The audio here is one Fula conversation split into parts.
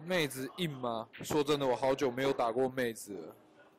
妹子硬吗？说真的，我好久没有打过妹子了。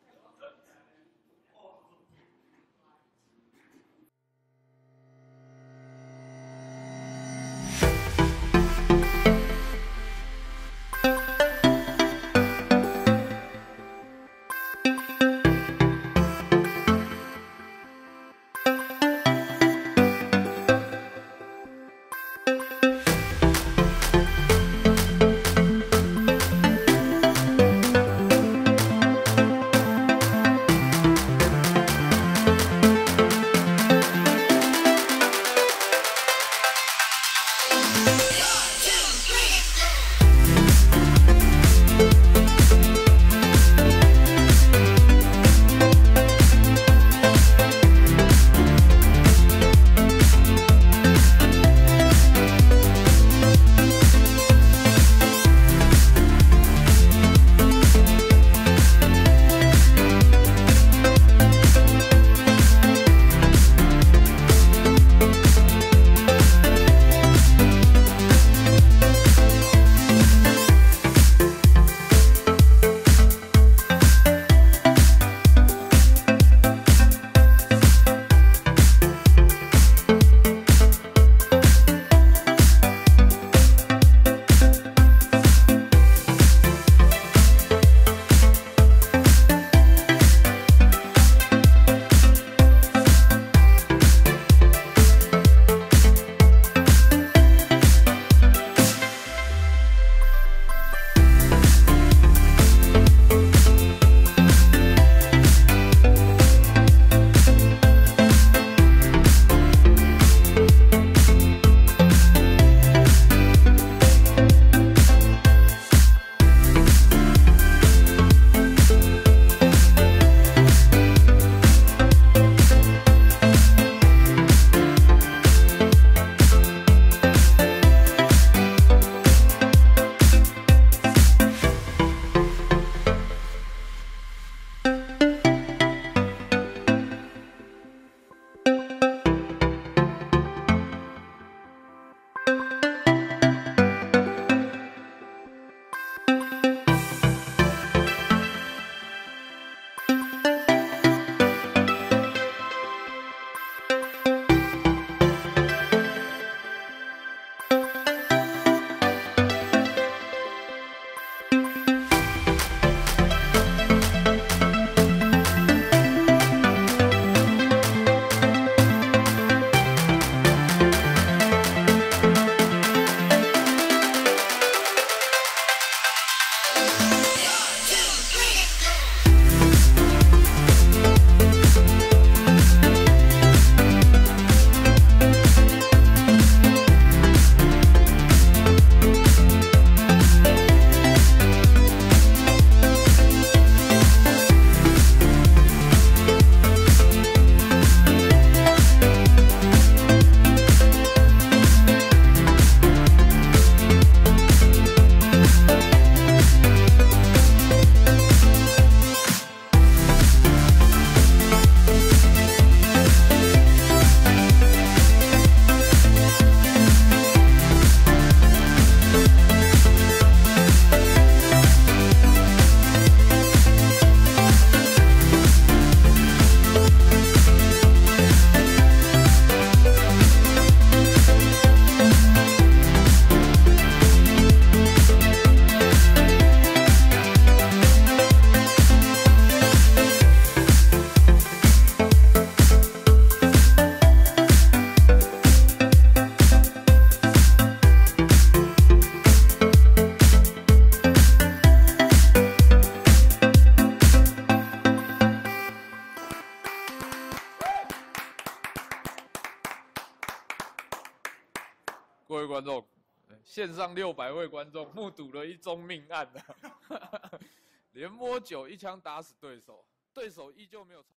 各位观众，线上600位观众目睹了一宗命案啊！连摸9一枪打死对手，对手依旧没有。